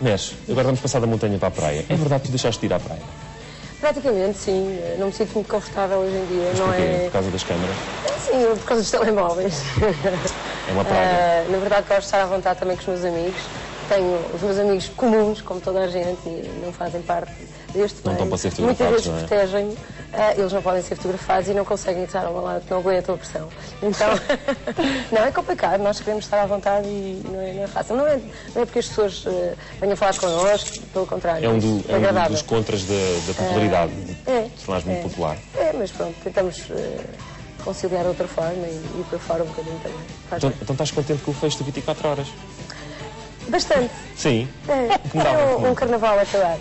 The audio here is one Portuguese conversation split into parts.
Mexe, agora vamos passar da montanha para a praia. É verdade que tu deixaste de ir à praia? Praticamente, sim. Não me sinto muito confortável hoje em dia. Mas não porquê? é... Por causa das câmaras? Sim, por causa dos telemóveis. É uma praga. Na verdade, gosto de estar à vontade também com os meus amigos. Tenho os meus amigos comuns, como toda a gente, e não fazem parte deste Não meio. estão para ser Muitas fotografados, vezes não é? protegem-me. Eles não podem ser fotografados e não conseguem estar ao meu lado, porque não aguentam a pressão. Então, não, é complicado. Nós queremos estar à vontade e não é fácil. Não é porque as pessoas venham falar connosco, pelo contrário. É um agradável. dos contras da popularidade, de tornares muito popular. Mas pronto, tentamos conciliar de outra forma e ir para fora um bocadinho também. Então estás contente com o fecho de 24 horas? Bastante. Sim. É um carnaval acabado.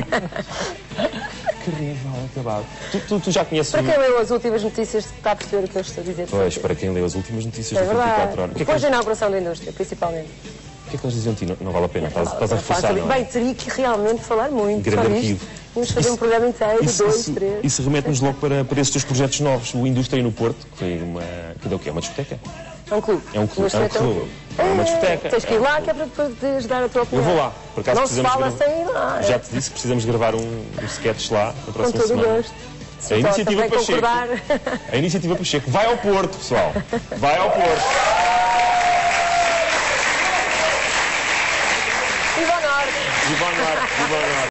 Carnaval acabado. Tu já conheces... Para quem leu as últimas notícias está a perceber o que eu estou a dizer. Pois, para quem leu as últimas notícias É de 24 verdade. horas. Depois da inauguração da indústria, principalmente. O que é que eles diziam a ti? Não vale a pena, estás a reforçar, não é? Bem, teria que realmente falar muito Grande sobre arquivo. isto. Vamos fazer um programa inteiro, dois, três. Isso remete-nos logo para esses teus projetos novos. O Indústria no Porto, que foi uma... Que deu o quê? Uma discoteca? É um clube. É um clube. É uma discoteca. Tens que ir lá, que é para poderes dar a tua Eu opinião. vou lá. Por acaso Não se fala sem ir lá. Já te disse que precisamos gravar um sketch lá na Com próxima todo o semana. gosto. A iniciativa também Pacheco. concordar. A iniciativa Pacheco. Vai ao Porto, pessoal. Vai ao Porto. Viva o Norte! Viva o Norte. Viva o Norte.